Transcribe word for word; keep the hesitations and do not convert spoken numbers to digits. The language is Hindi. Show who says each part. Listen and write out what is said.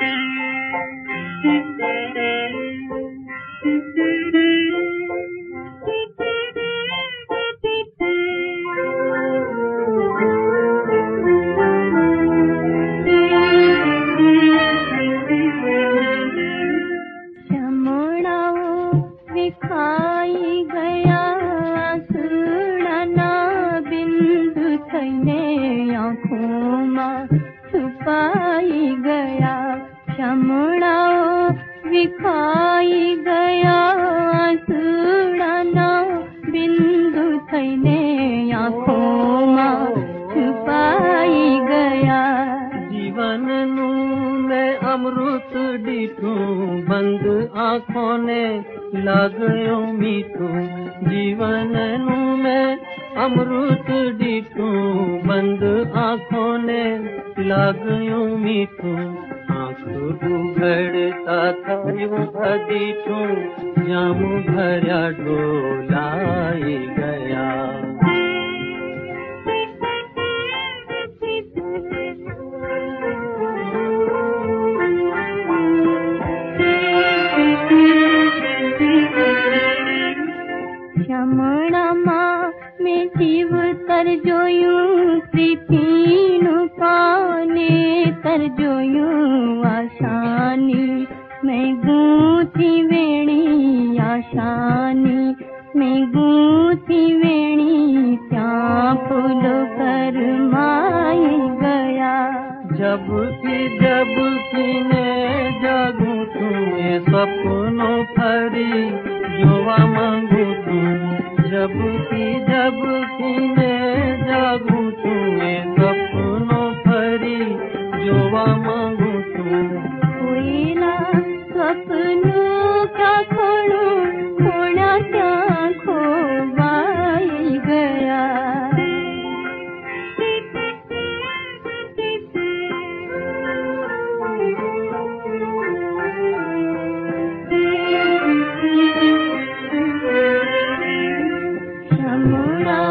Speaker 1: खाई गया सुड़ना बिंदु थईने आँखों में छुपाई गया शमणाओ विखाई गया सुड़ना बिंदु थईने आँखों में छुपाई गया
Speaker 2: जीवन नू मैं अमृत डीठू बंद आँखों ने लागयो मीठू जीवन नू मैं अमृत डीठू बंद आँखों ने लागयो मीठू आँख उघड़ता थायो अदीठू जाम भरिया ढोलाई गया
Speaker 1: शमणमा में जीव तर जोयूं प्रीतिनु पाने तर जोयूं आशानी मैं गूंथी वेणी आशानी मैं गूंथी वेणी क्या फूल कर माई गया
Speaker 2: जब की जब की ने जागू तुम्हें सपनों फरी जोवा मांगू जब की जब की मैं जागू तुम्हें सपनों फरी जोवा मांगू तुम
Speaker 1: कोयला सपनों का खोड़ो खोड़ा क्या खोवाई गया शमणा